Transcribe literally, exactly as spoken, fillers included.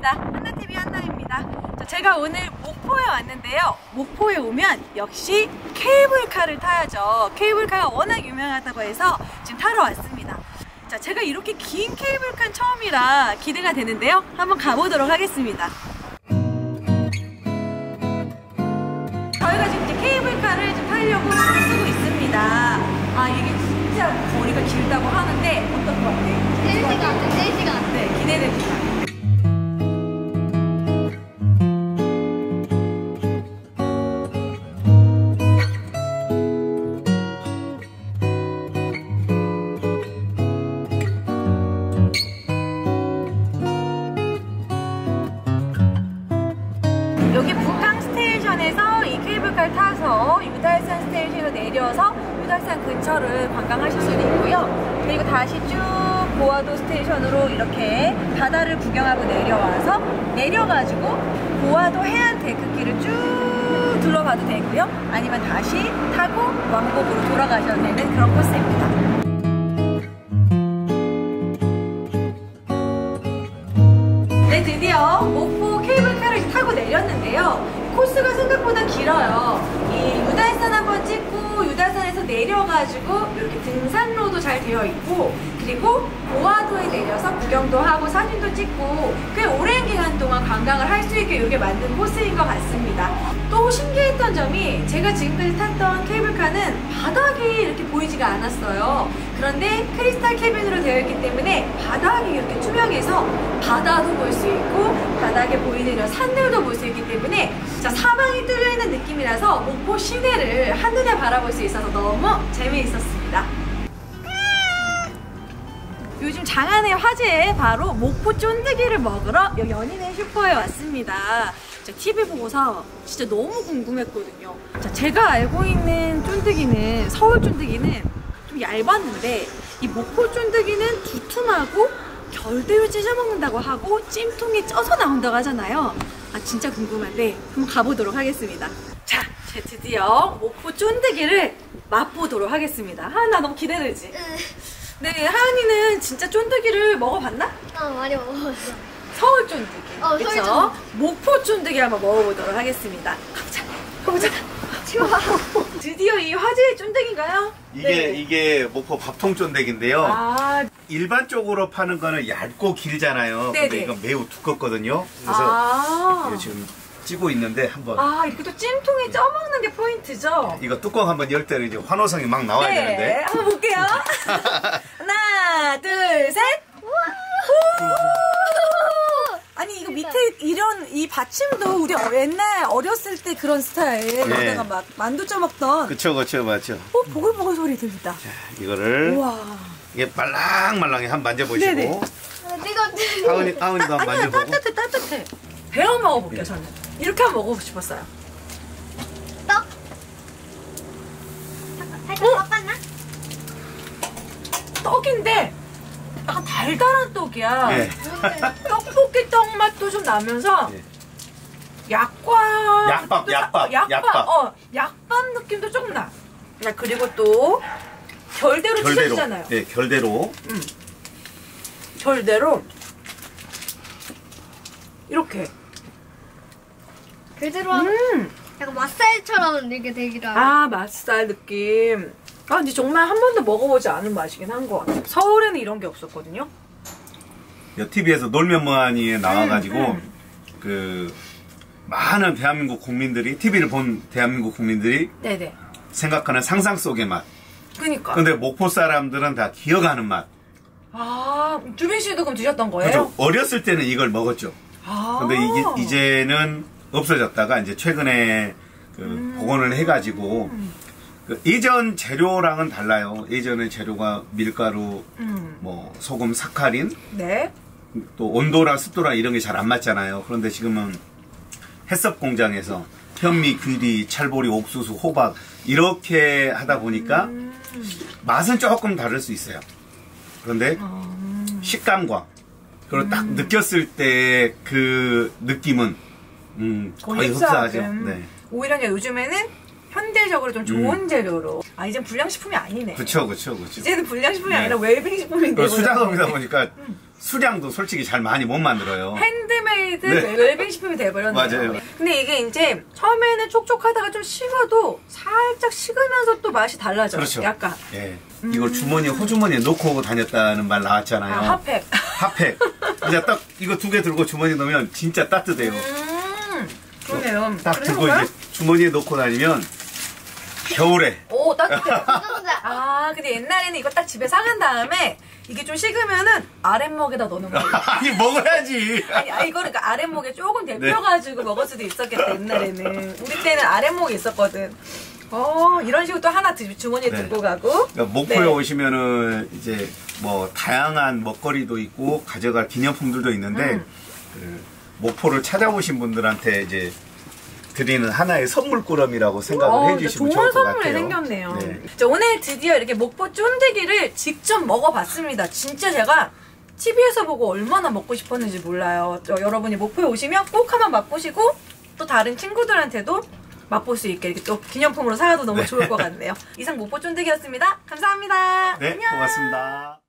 반갑습니다. 한나티비 한나입니다. 제가 오늘 목포에 왔는데요. 목포에 오면 역시 케이블카를 타야죠. 케이블카가 워낙 유명하다고 해서 지금 타러 왔습니다. 자, 제가 이렇게 긴 케이블카는 처음이라 기대가 되는데요. 한번 가보도록 하겠습니다. 저희가 지금 이제 케이블카를 좀 타려고 줄을 쓰고 있습니다. 아, 이게 진짜 거리가 길다고 하는데 어떨 것 같아요? 세 시간, 세 시간. 네, 기대됩니다. 여기 북항 스테이션에서 이 케이블카를 타서 유달산 스테이션으로 내려서 유달산 근처를 관광하실 수도 있고요. 그리고 다시 쭉 고화도 스테이션으로 이렇게 바다를 구경하고 내려와서 내려가지고 고화도 해안 데크길을 쭉 둘러봐도 되고요. 아니면 다시 타고 왕복으로 돌아가셔도 되는 그런 코스입니다. 네, 드디어 목포 케이블카를 타고 내렸는데요. 코스가 생각보다 길어요. 이 유달산 한번 찍고 유달산에서 내려가지고 이렇게 등산로도 잘 되어 있고, 그리고 고화도에 내려서 구경도 하고 사진도 찍고 꽤 오랜 기간 동안 관광을 할 수 있게 이렇게 만든 코스인 것 같습니다. 또 신기했던 점이 제가 지금까지 탔던 케이블카는 바닥이 이렇게 보이지가 않았어요. 그런데 크리스탈 캐빈으로 되어 있기 때문에 바닥이 이렇게 투명해서 바다도 볼 수 있고 바닥에 보이는 이런 산들도 볼 수 있기 때문에 자, 사방이 뚫려있는 느낌이라서 목포 시내를 한눈에 바라볼 수 있어서 너무 재미있었습니다. 요즘 장안의 화제 바로 목포 쫀득이를 먹으러 여기 연인의 슈퍼에 왔습니다. 티비 보고서 진짜 너무 궁금했거든요. 자, 제가 알고 있는 쫀득이는, 서울 쫀득이는 좀 얇았는데 이 목포 쫀득이는 두툼하고 결대로 찢어 먹는다고 하고 찜통에 쪄서 나온다고 하잖아요. 아, 진짜 궁금한데 한번 가보도록 하겠습니다. 자, 제 드디어 목포 쫀득이를 맛보도록 하겠습니다. 아, 나 너무 기대되지? 네, 하은이는 진짜 쫀득이를 먹어봤나? 어, 많이 먹어봤어. 서울 쫀득이. 어, 그쵸? 서울 쫀득이. 목포 쫀득이 한번 먹어보도록 하겠습니다. 가보자. 가보자. 좋아. 드디어 이 화제의 쫀득인가요? 이게 네. 이게 목포 밥통 쫀득인데요. 아, 일반적으로 파는 거는 얇고 길잖아요. 네네. 근데 이건 매우 두껍거든요. 그래서 아, 이거 지금 찌고 있는데 한번 아, 이렇게 또 찜통에 쪄먹는 게 포인트죠? 이거 뚜껑 한번 열 때는 이제 환호성이 막 나와야 네, 되는데. 한번 볼게요. 하나, 둘, 셋. 우! 아니, 이거 밑에 이런 이 받침도 우리 옛날 어렸을 때 그런 스타일. 네. 내가 막 만두 쪄먹던. 그쵸, 그쵸, 맞죠. 어, 보글보글 소리 들린다. 이거를 우와. 이게 말랑말랑해 한번 만져보시고. 네네. 뜨겁지. 하은이, 하은이도 한번 아니야, 만져보고. 따뜻해, 따뜻해. 배워 먹어볼게요, 네. 저는. 이렇게 한번 먹어보고 싶었어요. 떡? 살짝 어? 섞었나? 떡인데 약간 달달한 떡이야. 네. 떡볶이 떡 맛도 좀 나면서 네. 약과 약밥, 약밥, 약밥, 약밥. 어, 약밥 느낌도 조금 나. 야, 그리고 또 결대로 결대로. 찢어지잖아요. 네, 결대로. 음. 결대로 이렇게. 그대로 하면 음. 약간 맛살처럼 이렇게 되기도 하고. 아, 맛살 느낌. 아, 근데 정말 한 번도 먹어보지 않은 맛이긴 한 것 같아요. 서울에는 이런 게 없었거든요. 티비에서 놀면 뭐하니에 나와가지고 음, 음. 그 많은 대한민국 국민들이 티비를 본 대한민국 국민들이 네네. 생각하는 상상 속의 맛. 그니까. 근데 목포 사람들은 다 기억하는 맛. 아, 주빈 씨도 그럼 드셨던 거예요? 그렇죠. 어렸을 때는 이걸 먹었죠. 아. 근데 이게 이제는 없어졌다가 이제 최근에 그 음. 복원을 해가지고 그 예전 재료랑은 달라요. 예전의 재료가 밀가루, 음. 뭐 소금, 사카린, 네. 또 온도랑 습도랑 이런 게 잘 안 맞잖아요. 그런데 지금은 햇섭 공장에서 현미, 귀리, 찰보리, 옥수수, 호박 이렇게 하다 보니까 음. 맛은 조금 다를 수 있어요. 그런데 음. 식감과 그리고 딱 느꼈을 때 그 느낌은 음, 거의 흡사하죠. 네. 오히려 이제 요즘에는 현대적으로 좀 좋은 음. 재료로. 아, 이젠 불량식품이 아니네. 그쵸, 그쵸, 그쵸. 이제는 불량식품이 네. 아니라 웰빙식품인데. 수작업이다 보니까 수량도 솔직히 잘 많이 못 만들어요. 핸드메이드 네. 웰빙 식품이 돼버렸네요. 맞아요. 근데 이게 이제 처음에는 촉촉하다가 좀 식어도 살짝 식으면서 또 맛이 달라져요. 그렇죠. 약간. 예. 이걸 주머니에, 호주머니에 놓고 다녔다는 말 나왔잖아요. 아, 핫팩. 핫팩. 이제 딱 이거 두 개 들고 주머니에 넣으면 진짜 따뜻해요. 음, 그러네요. 딱 그럼 들고 해볼까요? 이제 주머니에 넣고 다니면 겨울에 오, 따뜻해. 진짜. 아, 근데 옛날에는 이거 딱 집에 사간 다음에 이게 좀 식으면은 아랫목에다 넣는 거예요. 아니 먹어야지. 아니, 아, 이거를 그러니까 아랫목에 조금 데펴가지고 먹을 수도 있었겠다, 옛날에는. 우리 때는 아랫목이 있었거든. 어, 이런 식으로 또 하나 드- 주머니에 네. 들고 가고. 그러니까 목포에 네. 오시면은 이제 뭐 다양한 먹거리도 있고 가져갈 기념품들도 있는데 음. 그 목포를 찾아오신 분들한테 이제 드리는 하나의 선물꾸러미라고 생각을 어, 해주시면 좋은 좋을 것 선물이 같아요. 생겼네요. 네. 자, 오늘 드디어 이렇게 목포 쫀득이를 직접 먹어봤습니다. 진짜 제가 티비에서 보고 얼마나 먹고 싶었는지 몰라요. 저, 여러분이 목포에 오시면 꼭 한번 맛보시고 또 다른 친구들한테도 맛볼 수 있게 이렇게 또 기념품으로 사가도 너무 네. 좋을 것 같네요. 이상 목포 쫀득이였습니다. 감사합니다. 네, 안녕. 고맙습니다.